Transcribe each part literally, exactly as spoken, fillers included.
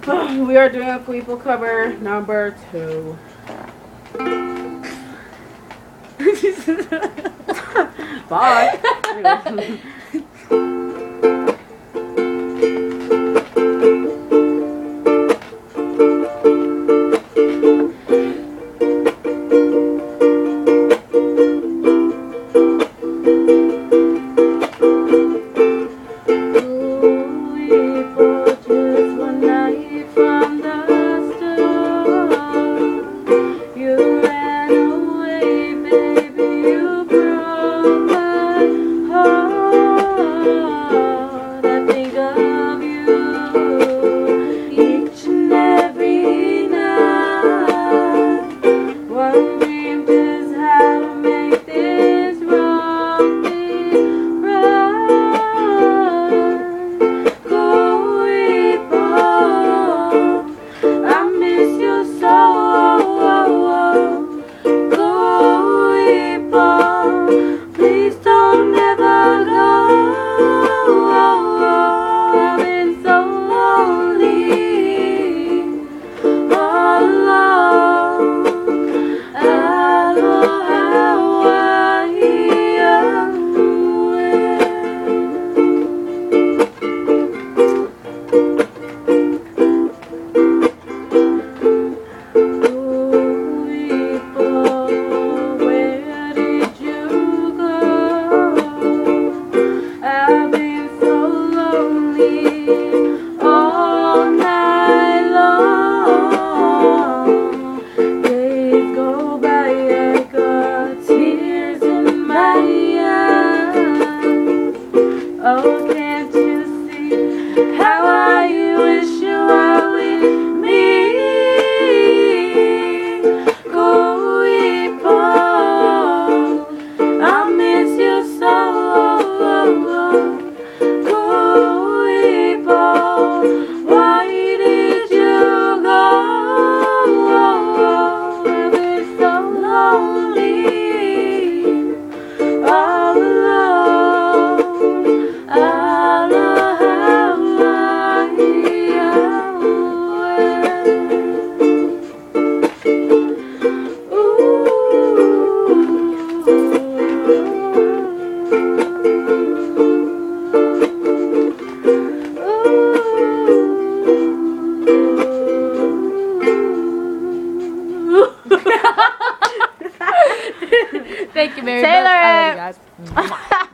We are doing a Kuipo cover number two. Bye. Thank you very Taylor. much. I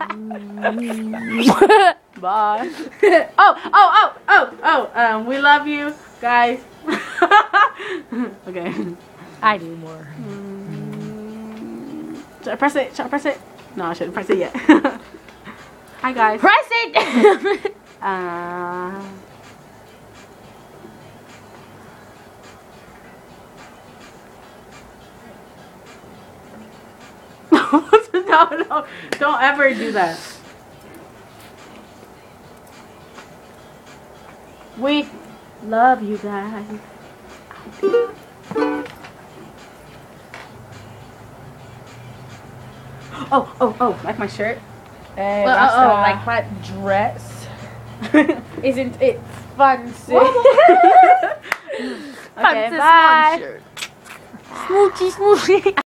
love you guys. Bye. Oh, oh, oh, oh, oh. Um, we love you, guys. Okay. I do more. Mm, should I press it? Should I press it? No, I shouldn't press it yet. Hi, guys. Press it. Uh. No, no, don't ever do that. We love you guys. Oh, oh, oh, like my shirt? Hey, Well, that's oh, oh, uh, like my dress. Isn't it fancy? Okay, bye. Smoochy, smoochy.